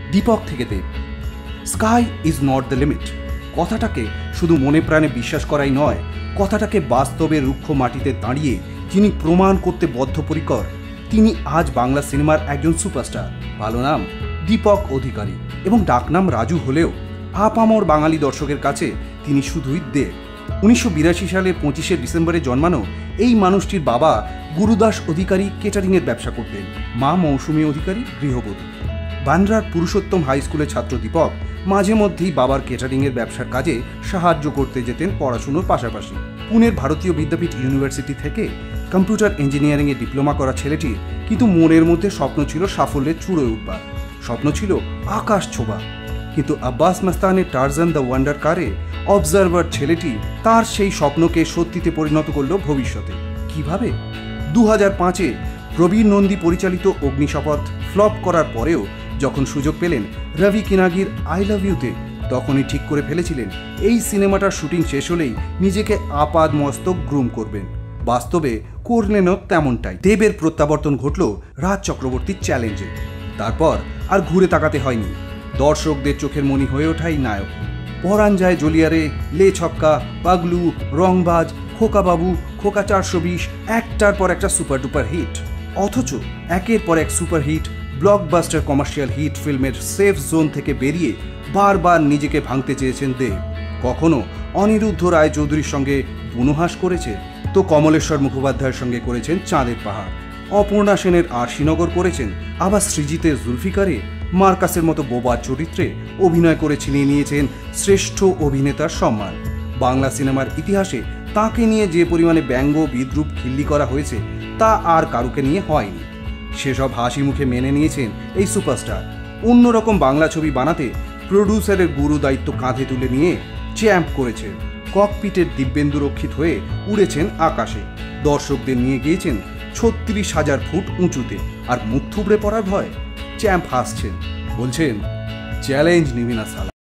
দীপক থেকে Dev. Sky is not the limit কথাটাকে শুধু মনে প্রাণে বিশ্বাস করাই নয়, কথাটাকে বাস্তবে রুক্ষ মাটিতে দাঁড়িয়ে যিনি প্রমাণ করতে বদ্ধপরিকর, তিনি আজ বাংলা সিনেমার একজন সুপারস্টার। ভালো নাম দীপক অধিকারী এবং ডাকনাম রাজু হলেও আপামর বাঙালি দর্শকের কাছে তিনি শুধুই দেব। 1982 সালে 25শে ডিসেম্বরে জন্মানো এই মানুষটির বাবা গুরুদাস অধিকারী কেটারিংয়ের ব্যবসা করতেন, মা মৌসুমী অধিকারী গৃহবধূ। বান্দ্রার পুরুষোত্তম হাই স্কুলের ছাত্র দীপক মাঝে মধ্যেই বাবার কেটারিংয়ের ব্যবসার কাজে সাহায্য করতে যেতেন পড়াশুনোর পাশাপাশি। পুনের ভারতীয় বিদ্যাপীঠ ইউনিভার্সিটি থেকে কম্পিউটার ইঞ্জিনিয়ারিংয়ে ডিপ্লোমা করা ছেলেটির কিন্তু মনের মধ্যে স্বপ্ন ছিল সাফল্যের চূড়োয় উঠবার, স্বপ্ন ছিল আকাশ ছোঁয়া। কিন্তু আব্বাস মাস্তানের টারজান দ্য ওয়ান্ডার কারে অবজারভার ছেলেটি তার সেই স্বপ্নকে সত্যিতে পরিণত করল ভবিষ্যতে। কিভাবে? 2005-এ প্রবীর নন্দী পরিচালিত অগ্নিশপথ ফ্লপ করার পরেও যখন সুযোগ পেলেন রবি কিনাগির আই লাভ ইউতে, তখনই ঠিক করে ফেলেছিলেন এই সিনেমাটার শুটিং শেষ হলেই নিজেকে আপাদ মস্তক গ্রুম করবেন। বাস্তবে করলেনও তেমনটাই। দেবের প্রত্যাবর্তন ঘটল রাজ চক্রবর্তীর চ্যালেঞ্জে। তারপর আর ঘুরে তাকাতে হয়নি, দর্শকদের চোখের মণি হয়ে ওঠাই নায়ক। পরাণ যায় জলিয়ারে, লে ছক্কা, পাগলু, রংবাজ, খোকা বাবু, খোকা 420 একটার পর একটা সুপার ডুপার হিট। অথচ একের পর এক super hit blockbuster commercial hit ফিল্মের সেফ জোন থেকে বেরিয়ে বারবার নিজেকে ভাঙতে চেয়েছেন দেব। কখনো অনিরুদ্ধ রায় চৌধুরীর সঙ্গে বুনোহাস করেছে, তো কমলেশ্বর মুখোপাধ্যায়ের সঙ্গে করেছেন চাঁদের পাহাড়, অপর্ণা সেনের আরশিনগর করেছেন, আবার সৃজিতের জুলফিকারে মার্কাসের মতো বোবা চরিত্রে অভিনয় করে ছিনিয়ে নিয়েছেন শ্রেষ্ঠ অভিনেতার সম্মান। বাংলা সিনেমার ইতিহাসে তাঁকে নিয়ে যে পরিমাণে ব্যঙ্গ বিদ্রূপ খিল্লি করা হয়েছে তা আর কারুকে নিয়ে হয়নি। সেসব হাসি মুখে মেনে নিয়েছেন এই সুপারস্টার। অন্যরকম বাংলা ছবি বানাতে প্রডিউসারের গুরু দায়িত্ব কাঁধে তুলে নিয়ে চ্যাম্প করেছেন। ককপিটের দিব্যেন্দু রক্ষিত হয়ে উড়েছেন আকাশে, দর্শকদের নিয়ে গিয়েছেন 36,000 ফুট উঁচুতে। আর মুখ থুবড়ে পড়ার ভয়? চ্যাম্প হাসছেন, বলছেন চ্যালেঞ্জ নিবি না সালা।